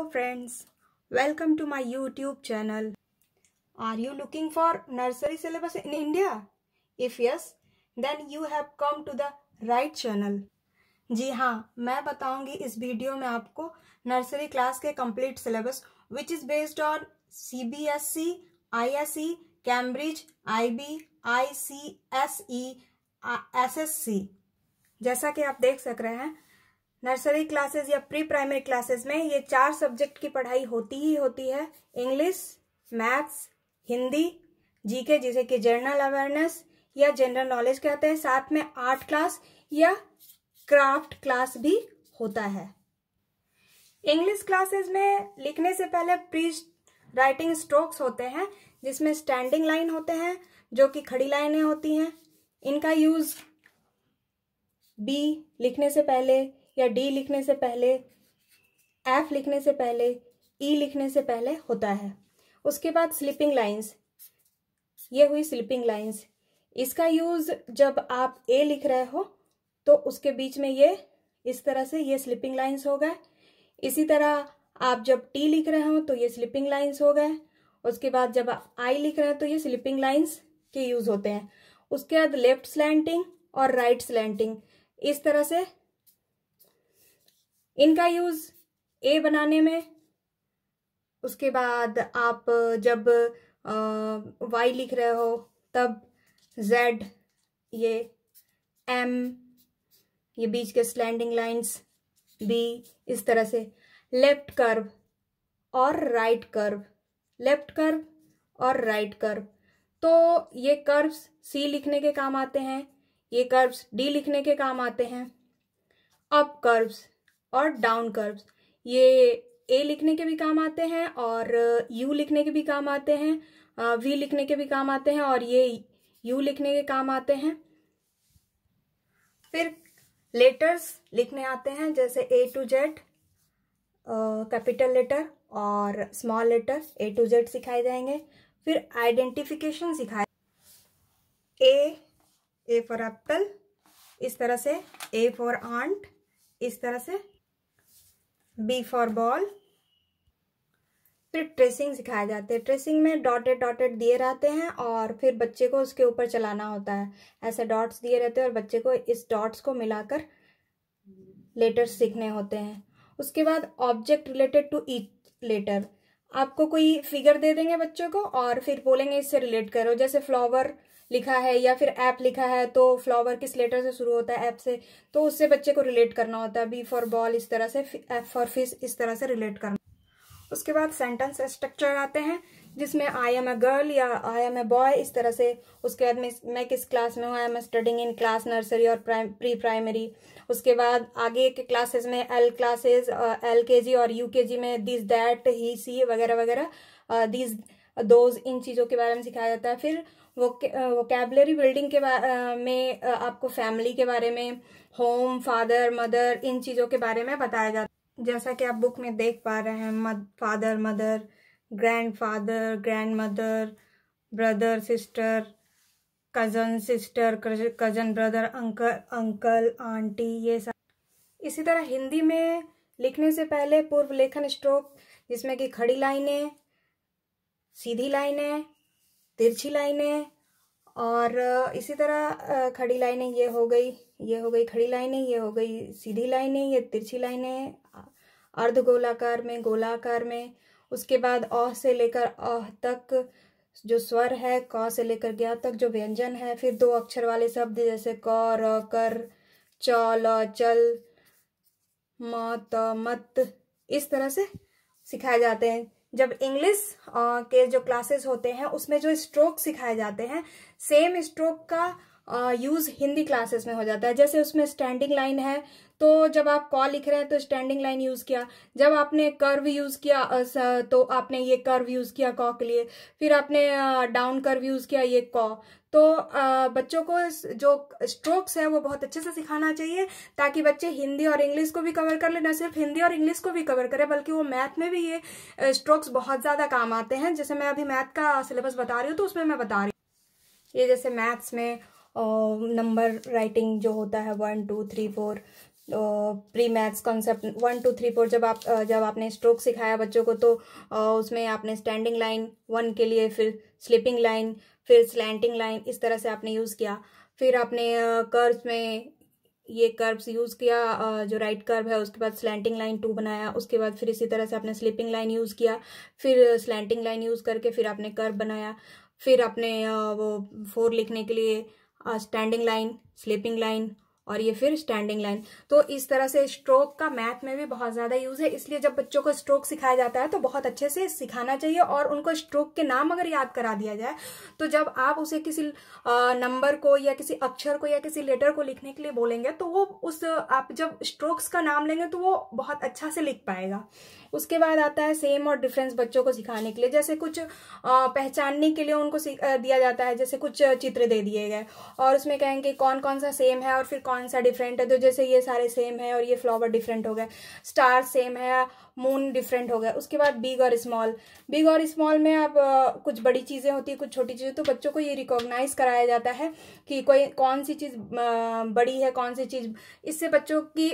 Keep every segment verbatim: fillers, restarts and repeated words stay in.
Hello friends, welcome to my YouTube channel. Are you looking for nursery syllabus in India? If yes, then you have come to the right channel. जी हाँ, मैं बताऊंगी इस video में आपको nursery class के complete syllabus which is based on C B S E, I S E, Cambridge, I B, I C S E, S S C. जैसा कि आप देख सक रहे हैं, नर्सरी क्लासेस या प्री प्राइमरी क्लासेस में ये चार सब्जेक्ट की पढ़ाई होती ही होती है। इंग्लिश, मैथ्स, हिंदी, जीके जिसे कि जनरल अवेयरनेस या जनरल नॉलेज कहते हैं, साथ में आर्ट क्लास या क्राफ्ट क्लास भी होता है। इंग्लिश क्लासेस में लिखने से पहले प्री राइटिंग स्ट्रोक्स होते हैं, जिसमें स्टैंडिंग लाइन होते हैं जो कि खड़ी लाइनें होती हैं। इनका यूज बी लिखने से पहले या डी लिखने से पहले, एफ लिखने से पहले, ई लिखने से पहले होता है। उसके बाद स्लिपिंग लाइंस, ये हुई स्लिपिंग लाइंस। इसका यूज जब आप ए लिख रहे हो तो उसके बीच में ये इस तरह से ये स्लिपिंग लाइंस हो गए। इसी तरह आप जब टी लिख रहे हो तो ये स्लिपिंग लाइंस हो गए। उसके बाद जब आई लिख रहे हैं तो ये स्लिपिंग लाइंस के यूज होते हैं। उसके बाद लेफ्ट स्लैंटिंग और राइट स्लैंटिंग, इस तरह से इनका यूज ए बनाने में। उसके बाद आप जब वाई लिख रहे हो तब जेड, ये एम, ये बीच के स्लैंडिंग लाइंस, बी, इस तरह से लेफ्ट कर्व और राइट कर्व, लेफ्ट कर्व और राइट कर्व। तो ये कर्व्स सी लिखने के काम आते हैं, ये कर्व्स डी लिखने के काम आते हैं। अप कर्व्स और डाउन कर्व्स, ये ए लिखने के भी काम आते हैं और यू लिखने के भी काम आते हैं, वी लिखने के भी काम आते हैं और ये यू लिखने के काम आते हैं। फिर लेटर्स लिखने आते हैं, जैसे A to Z, capital letter और small letter A to Z सिखाए जाएंगे। फिर आइडेंटिफिकेशन सिखाए, ए ए फॉर एप्पल, इस तरह से, ए फॉर आंट, इस तरह से, बी फॉर बॉल। फिर ट्रेसिंग सिखाए जाते हैं। ट्रेसिंग में डॉटेड डॉटेड दिए रहते हैं और फिर बच्चे को उसके ऊपर चलाना होता है। ऐसे डॉट्स दिए रहते हैं और बच्चे को इस डॉट्स को मिलाकर लेटर्स सीखने होते हैं। उसके बाद object related to each letter, आपको कोई फिगर दे देंगे बच्चों को और फिर बोलेंगे इससे रिलेट करो। जैसे फ्लावर लिखा है या फिर ऐप लिखा है तो फ्लावर किस लेटर से शुरू होता है, ऐप से, तो उससे बच्चे को रिलेट करना होता है। बी फॉर बॉल इस तरह से, एफ फॉर फिश इस तरह से रिलेट करना। उसके बाद सेंटेंस स्ट्रक्चर आते हैं, जिसमें आई एम ए गर्ल या आई एम ए बॉय, इस तरह से। उसके बाद मैं मैं किस क्लास में हूँ, I am studying in class nursery और प्री प्राइमरी। उसके बाद आगे के क्लासेस में एल क्लासेस, एल के जी और यू के जी में दिस दैट ही सी वगैरह वगैरह, दिस दोज, इन चीज़ों के बारे में सिखाया जाता है। फिर वो वोकैबुलरी बिल्डिंग के में आपको फैमिली के बारे में, होम, फादर, मदर, इन चीज़ों के बारे में बताया जाता है। जैसा कि आप बुक में देख पा रहे हैं, mother father mother, grandfather, grandmother, brother sister, cousin sister, cousin brother, uncle uncle aunty, ये सब। इसी तरह हिंदी में लिखने से पहले पूर्व लेखन स्ट्रोक, जिसमें कि खड़ी लाइनें, सीधी लाइनें, तिरछी लाइनें और इसी तरह खड़ी लाइनें, ये हो गई, ये हो गई खड़ी लाइनें, ये हो गई सीधी लाइनें, ये तिरछी लाइनें, अर्ध गोलाकार में, गोलाकार में। उसके बाद अ से लेकर अह तक जो स्वर है, क से लेकर ज्ञ तक जो व्यंजन है। फिर दो अक्षर वाले शब्द जैसे क, र, कर, च, ल, चल, म, त, मत, इस तरह से सिखाए जाते हैं। जब इंग्लिश के जो क्लासेस होते हैं उसमें जो स्ट्रोक सिखाए जाते हैं, सेम स्ट्रोक का यूज हिंदी क्लासेस में हो जाता है। जैसे उसमें स्टैंडिंग लाइन है तो जब आप क लिख रहे हैं तो स्टैंडिंग लाइन यूज किया, जब आपने कर्व यूज किया तो आपने ये कर्व यूज किया क के लिए, फिर आपने डाउन कर्व यूज किया, ये क। तो बच्चों को जो स्ट्रोक्स है वो बहुत अच्छे से सिखाना चाहिए, ताकि बच्चे हिंदी और इंग्लिश को भी कवर कर ले। न सिर्फ हिंदी और इंग्लिश को भी कवर करे बल्कि वो मैथ में भी ये स्ट्रोक्स बहुत ज्यादा काम आते हैं। जैसे मैं अभी मैथ का सिलेबस बता रही हूँ तो उसमें मैं बता रही हूँ, ये जैसे मैथ्स में नंबर राइटिंग जो होता है one two three four, pre maths concept one two three four जब आप जब आपने स्ट्रोक सिखाया बच्चों को तो उसमें आपने स्टैंडिंग लाइन वन के लिए, फिर स्लिपिंग लाइन, फिर स्लैंटिंग लाइन, इस तरह से आपने यूज़ किया। फिर आपने कर्व्स में ये कर्व्स यूज़ किया, जो राइट कर्व है उसके बाद स्लैंटिंग लाइन टू बनाया, उसके बाद फिर इसी तरह से आपने स्लिपिंग लाइन यूज़ किया, फिर स्लैंटिंग लाइन यूज़ करके फिर आपने कर्व बनाया। फिर आपने वो फोर लिखने के लिए स्टैंडिंग लाइन, स्लिपिंग लाइन और ये फिर स्टैंडिंग लाइन। तो इस तरह से स्ट्रोक का मैथ में भी बहुत ज़्यादा यूज़ है, इसलिए जब बच्चों को स्ट्रोक सिखाया जाता है तो बहुत अच्छे से सिखाना चाहिए। और उनको स्ट्रोक के नाम अगर याद करा दिया जाए तो जब आप उसे किसी नंबर को या किसी अक्षर को या किसी लेटर को लिखने के लिए बोलेंगे तो वो उस आप जब स्ट्रोक्स का नाम लेंगे तो वो बहुत अच्छा से लिख पाएगा। उसके बाद आता है सेम और डिफरेंस बच्चों को सिखाने के लिए। जैसे कुछ पहचानने के लिए उनको दिया जाता है, जैसे कुछ चित्र दे दिए गए और उसमें कहेंगे कौन कौन सा सेम है और फिर कौन सा डिफरेंट है। तो जैसे ये सारे सेम है और ये फ्लावर डिफरेंट हो गए, स्टार सेम है, मून डिफरेंट हो गया। उसके बाद बिग और स्मॉल, बिग और स्मॉल में अब कुछ बड़ी चीज़ें होती है, कुछ छोटी चीज़ें, तो बच्चों को ये रिकॉग्नाइज कराया जाता है कि कोई कौन सी चीज़ बड़ी है, कौन सी चीज़। इससे बच्चों की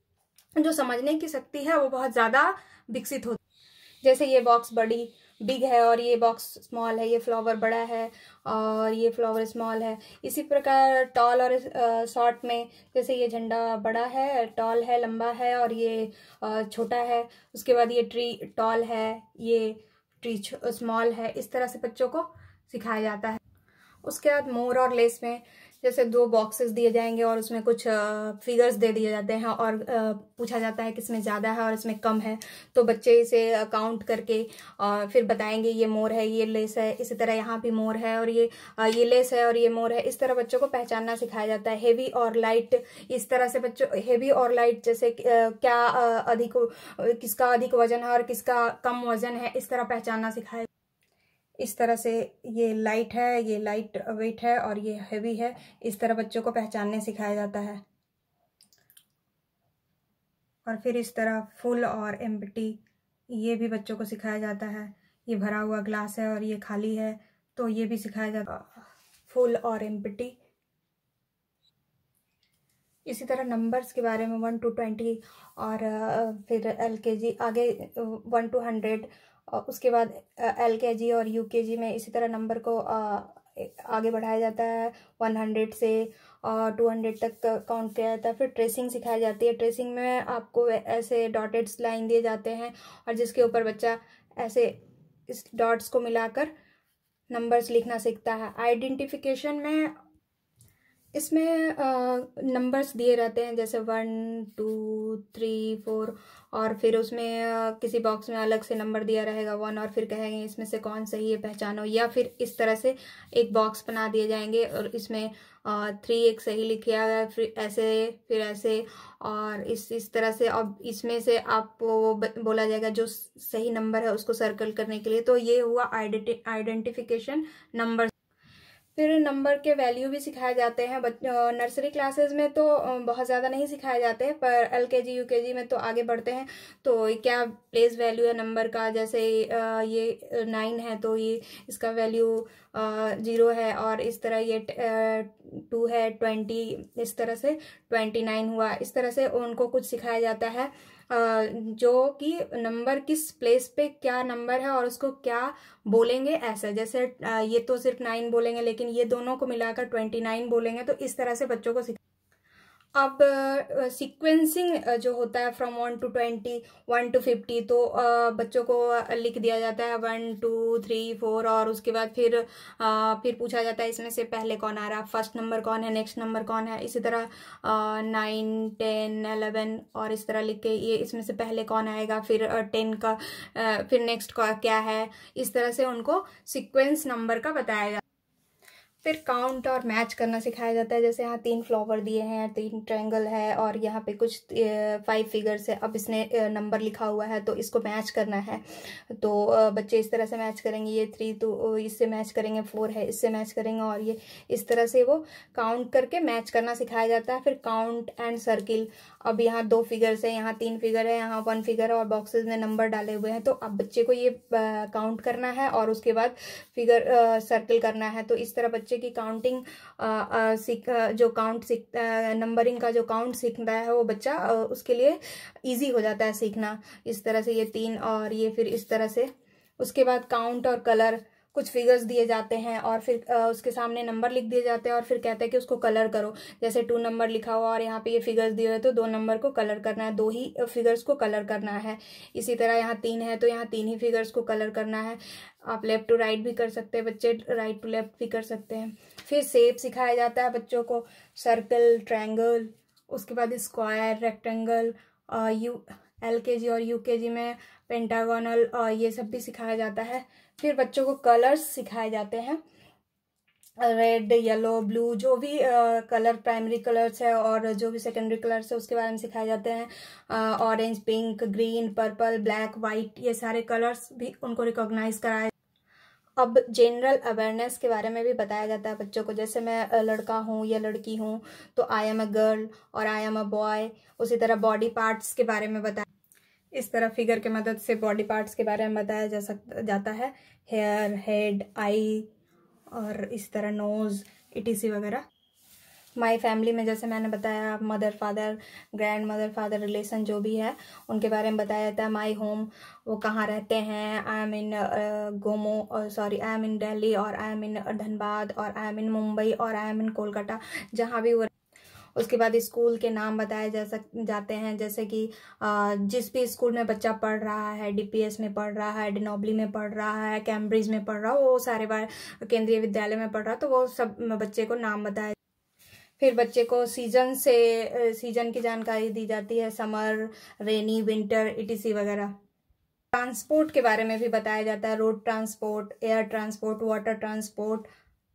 जो समझने की शक्ति है वो बहुत ज़्यादा विकसित होती है। जैसे ये बॉक्स बड़ी बिग है और ये बॉक्स स्मॉल है, ये फ्लावर बड़ा है और ये फ्लावर स्मॉल है। इसी प्रकार टॉल और शॉर्ट में जैसे ये झंडा बड़ा है, टॉल है, लंबा है और ये छोटा है। उसके बाद ये ट्री टॉल है, ये ट्री स्मॉल है। इस तरह से बच्चों को सिखाया जाता है। उसके बाद मोर और लेस में जैसे दो बॉक्सेस दिए जाएंगे और उसमें कुछ फिगर्स दे दिए जाते हैं और पूछा जाता है किसमें ज़्यादा है और इसमें कम है। तो बच्चे इसे काउंट करके और फिर बताएंगे ये मोर है, ये लेस है। इसी तरह यहाँ भी मोर है और ये ये लेस है और ये मोर है। इस तरह बच्चों को पहचानना सिखाया जाता है। हेवी और लाइट, इस तरह से बच्चों हेवी और लाइट जैसे क्या अधिक, किसका अधिक वजन है और किसका कम वजन है, इस तरह पहचानना सिखाया। इस तरह से ये लाइट है, ये लाइट वेट है और ये हेवी है। इस तरह बच्चों को पहचानने सिखाया जाता है। और फिर इस तरह फुल और एम्प्टी, ये भी बच्चों को सिखाया जाता है। ये भरा हुआ ग्लास है और ये खाली है, तो ये भी सिखाया जाता है, फुल और एम्प्टी। इसी तरह नंबर्स के बारे में वन टू ट्वेंटी और फिर एल के जी आगे वन टू हंड्रेड। उसके बाद एल के जी और यू के जी में इसी तरह नंबर को आगे बढ़ाया जाता है। वन हंड्रेड से टू हंड्रेड तक काउंट किया जाता है। फिर ट्रेसिंग सिखाई जाती है। ट्रेसिंग में आपको ऐसे डॉटेड लाइन दिए जाते हैं और जिसके ऊपर बच्चा ऐसे इस डॉट्स को मिलाकर नंबर्स लिखना सीखता है। आइडेंटिफिकेशन में इसमें नंबर्स दिए रहते हैं, जैसे वन टू थ्री फोर और फिर उसमें आ, किसी बॉक्स में अलग से नंबर दिया रहेगा वन और फिर कहेंगे इसमें से कौन सही है पहचानो। या फिर इस तरह से एक बॉक्स बना दिए जाएंगे और इसमें आ, थ्री एक सही लिखा गया, फिर ऐसे फिर ऐसे और इस इस तरह से। अब इसमें से आपको बोला जाएगा जो सही नंबर है उसको सर्कल करने के लिए। तो ये हुआ आइडेंटिफिकेशन नंबर। फिर नंबर के वैल्यू भी सिखाए जाते हैं। नर्सरी क्लासेस में तो बहुत ज़्यादा नहीं सिखाए जाते हैं, पर एल के जी यू के जी में तो आगे बढ़ते हैं। तो क्या प्लेस वैल्यू है नंबर का, जैसे ये नाइन है तो ये इसका वैल्यू ज़ीरो है और इस तरह ये टू है ट्वेंटी, इस तरह से ट्वेंटी नाइन हुआ। इस तरह से उनको कुछ सिखाया जाता है जो कि नंबर किस प्लेस पे क्या नंबर है और उसको क्या बोलेंगे ऐसे। जैसे ये तो सिर्फ नाइन बोलेंगे लेकिन ये दोनों को मिलाकर ट्वेंटी नाइन बोलेंगे। तो इस तरह से बच्चों को सिखा। अब सीक्वेंसिंग जो होता है from one to twenty, one to fifty, तो uh, बच्चों को लिख दिया जाता है वन टू थ्री फोर और उसके बाद फिर uh, फिर पूछा जाता है इसमें से पहले कौन आ रहा है, फर्स्ट नंबर कौन है, नेक्स्ट नंबर कौन है। इसी तरह नाइन टेन एलेवन और इस तरह लिख के ये इसमें से पहले कौन आएगा, फिर टेन uh, का uh, फिर नेक्स्ट का क्या है। इस तरह से उनको सीक्वेंस नंबर का बताया जाता है। फिर काउंट और मैच करना सिखाया जाता है। जैसे यहाँ तीन फ्लावर दिए हैं, तीन ट्रायंगल है और यहाँ पे कुछ फाइव फिगर्स है। अब इसने नंबर लिखा हुआ है तो इसको मैच करना है। तो बच्चे इस तरह से मैच करेंगे, ये थ्री तो इससे मैच करेंगे, फोर है इससे मैच करेंगे और ये इस तरह से वो काउंट करके मैच करना सिखाया जाता है। फिर काउंट एंड सर्किल। अब यहाँ दो फिगर्स है, यहाँ तीन फिगर है, यहाँ वन फिगर है और बॉक्सेस में नंबर डाले हुए हैं। तो अब बच्चे को ये काउंट करना है और उसके बाद फिगर सर्किल करना है। तो इस तरह बच्चे बच्चे की काउंटिंग सीख जो काउंट सीख नंबरिंग का जो काउंट सीखता है वो बच्चा आ, उसके लिए इजी हो जाता है सीखना। इस तरह से ये तीन और ये फिर इस तरह से। उसके बाद काउंट और कलर, कुछ फिगर्स दिए जाते हैं और फिर आ, उसके सामने नंबर लिख दिए जाते हैं और फिर कहते हैं कि उसको कलर करो। जैसे टू नंबर लिखा हुआ और यहाँ पे ये फिगर्स दिए हुए तो दो नंबर को कलर करना है, दो ही फिगर्स को कलर करना है। इसी तरह यहाँ तीन है तो यहाँ तीन ही फिगर्स को कलर करना है। आप लेफ्ट टू राइट भी कर सकते हैं बच्चे, राइट टू लेफ्ट भी कर सकते हैं। फिर शेप सिखाया जाता है बच्चों को, सर्कल, ट्रायंगल, उसके बाद स्क्वायर, रेक्टेंगल, यू एल के जी और यू के जी में पेंटागोनल, ये सब भी सिखाया जाता है। फिर बच्चों को कलर्स सिखाए जाते हैं, रेड, येलो, ब्लू, जो भी कलर प्राइमरी कलर्स है और जो भी सेकेंडरी कलर्स है उसके बारे में सिखाए जाते हैं। Orange, pink, green, purple, black, white, ये सारे कलर्स भी उनको रिकॉग्नाइज कराए। अब जनरल अवेयरनेस के बारे में भी बताया जाता है बच्चों को। जैसे मैं लड़का हूँ या लड़की हूँ तो आई एम अ गर्ल और आई एम अ बॉय। उसी तरह बॉडी पार्ट्स के बारे में बताया, इस तरह फिगर के मदद से बॉडी पार्ट्स के बारे में बताया जा सकता जाता है, हेयर, हेड, आई और इस तरह नोज, इटीसी वगैरह। माई फैमिली में जैसे मैंने बताया, mother, father, grandmother, father relation जो भी है उनके बारे में बताया जाता है। माई होम, वो कहाँ रहते हैं, I am in Gomoh sorry I am in Delhi और आई एम इन धनबाद और आई एम इन मुंबई और आई एम इन कोलकाता, जहाँ भी वो। उसके बाद स्कूल के नाम बताए जा सक जाते हैं, जैसे कि जिस भी स्कूल में बच्चा पढ़ रहा है, डीपीएस में पढ़ रहा है, डिनोबली में पढ़ रहा है, कैम्ब्रिज में पढ़ रहा है, वो सारे बार केंद्रीय विद्यालय में पढ़ रहा है तो वो सब बच्चे को नाम बताए। फिर बच्चे को सीजन से सीजन की जानकारी दी जाती है, समर, रेनी, विंटर, इटीसी वगैरह। ट्रांसपोर्ट के बारे में भी बताया जाता है, road transport, air transport, water transport.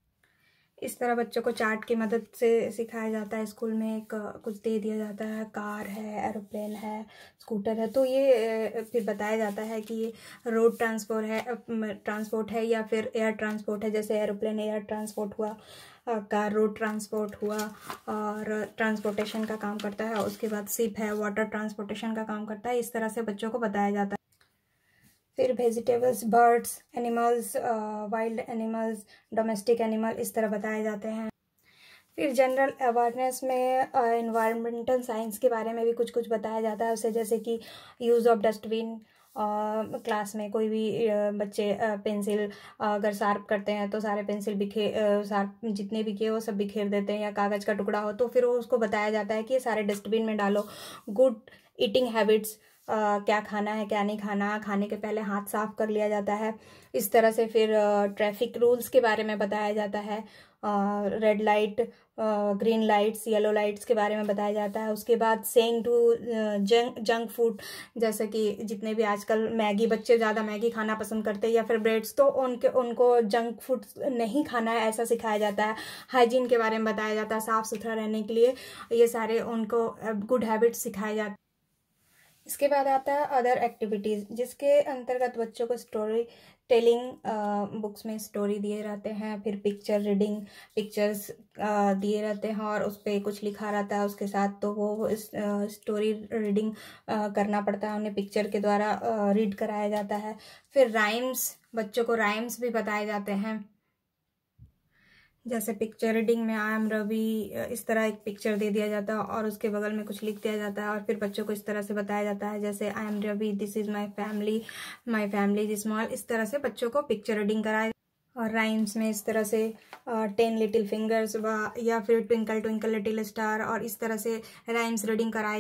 इस तरह बच्चों को चार्ट की मदद से सिखाया जाता है। स्कूल में एक कुछ दे दिया जाता है, कार है, एरोप्लेन है, स्कूटर है, तो ये फिर बताया जाता है कि ये रोड ट्रांसपोर्ट है ट्रांसपोर्ट है या फिर एयर ट्रांसपोर्ट है। जैसे एरोप्लेन एयर ट्रांसपोर्ट हुआ, कार रोड ट्रांसपोर्ट हुआ और ट्रांसपोर्टेशन का काम करता है। उसके बाद शिप है, वाटर ट्रांसपोर्टेशन का काम करता है। इस तरह से बच्चों को बताया जाता है। फिर vegetables, birds, animals, wild animals, domestic animal, इस तरह बताए जाते हैं। फिर जनरल अवेयरनेस में एनवायरमेंटल साइंस के बारे में भी कुछ कुछ बताया जाता है उसे, जैसे कि यूज़ ऑफ डस्टबिन। क्लास में कोई भी बच्चे पेंसिल अगर शार्प करते हैं तो सारे पेंसिल बिखे शार्प जितने भी किए वो सब बिखेर देते हैं, या कागज़ का टुकड़ा हो तो फिर वो उसको बताया जाता है कि ये सारे डस्टबिन में डालो। गुड ईटिंग हैबिट्स, Uh, क्या खाना है क्या नहीं खाना, खाने के पहले हाथ साफ कर लिया जाता है। इस तरह से फिर ट्रैफिक uh, रूल्स के बारे में बताया जाता है, red light, green lights, yellow lights के बारे में बताया जाता है। उसके बाद saying to junk junk food, जैसे कि जितने भी आजकल मैगी, बच्चे ज़्यादा मैगी खाना पसंद करते हैं या फिर ब्रेड्स, तो उनके उनको जंक फूड नहीं खाना है, ऐसा सिखाया जाता है। हाइजीन के बारे में बताया जाता है, साफ़ सुथरा रहने के लिए ये सारे उनको गुड हैबिट्स सिखाए जाते हैं। इसके बाद आता है अदर एक्टिविटीज़, जिसके अंतर्गत बच्चों को स्टोरी टेलिंग, बुक्स में स्टोरी दिए रहते हैं, फिर पिक्चर रीडिंग, पिक्चर्स दिए रहते हैं और उस पर कुछ लिखा रहता है उसके साथ, तो वो स्टोरी रीडिंग करना पड़ता है उन्हें, पिक्चर के द्वारा रीड कराया जाता है। फिर राइम्स, बच्चों को राइम्स भी बताए जाते हैं, जैसे पिक्चर रीडिंग में आई एम रवि, इस तरह एक पिक्चर दे दिया जाता है और उसके बगल में कुछ लिख दिया जाता है और फिर बच्चों को इस तरह से बताया जाता है, जैसे I am Ravi, this is my family, my family is small. इस तरह से बच्चों को पिक्चर रीडिंग कराए। और राइम्स में इस तरह से टेन लिटिल फिंगर्स या फिर ट्विंकल ट्विंकल लिटिल स्टार, और इस तरह से राइम्स रीडिंग कराए।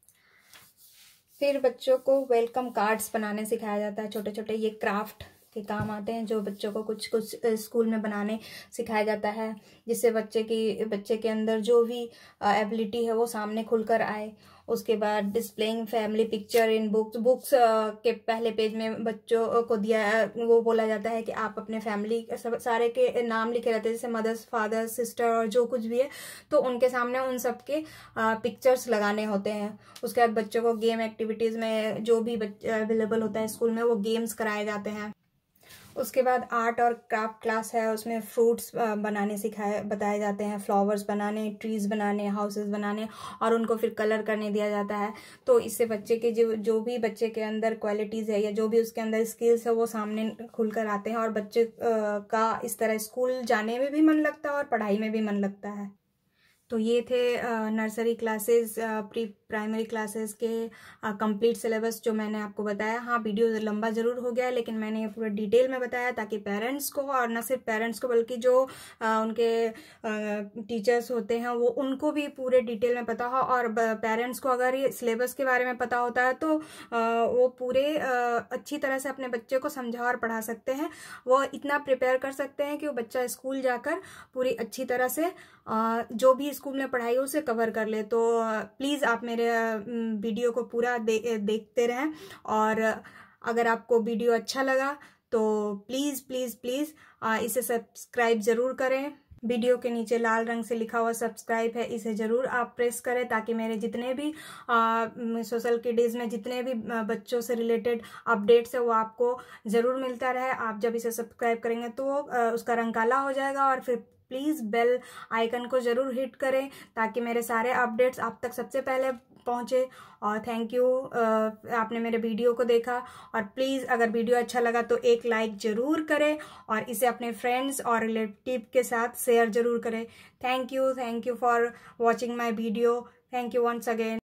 फिर बच्चों को वेलकम कार्ड्स बनाने सिखाया जाता है, छोटे छोटे, ये क्राफ्ट के काम आते हैं जो बच्चों को कुछ कुछ स्कूल में बनाने सिखाया जाता है, जिससे बच्चे की बच्चे के अंदर जो भी एबिलिटी है वो सामने खुलकर आए। उसके बाद displaying family picture in books, books के पहले पेज में बच्चों को दिया वो बोला जाता है कि आप अपने फैमिली सब सारे के नाम लिखे रहते हैं, जैसे मदर्स, फादर, सिस्टर और जो कुछ भी है, तो उनके सामने उन सब के पिक्चर्स लगाने होते हैं। उसके बाद बच्चों को गेम एक्टिविटीज़ में जो भी अवेलेबल होता है स्कूल में वो गेम्स कराए जाते हैं। उसके बाद आर्ट और क्राफ्ट क्लास है, उसमें फ्रूट्स बनाने सिखाए बताए जाते हैं, फ्लावर्स बनाने, ट्रीज बनाने, हाउसेस बनाने, और उनको फिर कलर करने दिया जाता है। तो इससे बच्चे के जो जो भी बच्चे के अंदर क्वालिटीज़ है या जो भी उसके अंदर स्किल्स है वो सामने खुलकर आते हैं, और बच्चे का इस तरह स्कूल जाने में भी मन लगता है और पढ़ाई में भी मन लगता है। तो ये थे nursery classes, pre primary classes के कंप्लीट सिलेबस जो मैंने आपको बताया। हाँ, वीडियो लंबा ज़रूर हो गया है, लेकिन मैंने ये पूरा डिटेल में बताया ताकि पेरेंट्स को, और न सिर्फ पेरेंट्स को बल्कि जो आ, उनके टीचर्स होते हैं वो उनको भी पूरे डिटेल में पता हो। और पेरेंट्स को अगर ये सिलेबस के बारे में पता होता है तो आ, वो पूरे आ, अच्छी तरह से अपने बच्चे को समझा और पढ़ा सकते हैं। वो इतना प्रिपेयर कर सकते हैं कि वो बच्चा स्कूल जाकर पूरी अच्छी तरह से आ, जो भी स्कूल में पढ़ाई हो उसे कवर कर ले। तो प्लीज़ आप मेरे वीडियो को पूरा दे, देखते रहें, और अगर आपको वीडियो अच्छा लगा तो प्लीज़ प्लीज़ प्लीज़ इसे सब्सक्राइब ज़रूर करें। वीडियो के नीचे लाल रंग से लिखा हुआ सब्सक्राइब है, इसे ज़रूर आप प्रेस करें ताकि मेरे जितने भी सोशल मीडियाज में जितने भी बच्चों से रिलेटेड अपडेट्स है वो आपको ज़रूर मिलता रहे। आप जब इसे सब्सक्राइब करेंगे तो आ, उसका रंग काला हो जाएगा, और फिर प्लीज़ बेल आइकन को ज़रूर हिट करें ताकि मेरे सारे अपडेट्स आप तक सबसे पहले पहुँचे। और थैंक यू, आपने मेरे वीडियो को देखा, और प्लीज़ अगर वीडियो अच्छा लगा तो एक लाइक ज़रूर करें और इसे अपने फ्रेंड्स और रिलेटिव के साथ शेयर ज़रूर करें। Thank you, thank you for watching my video. Thank you once again.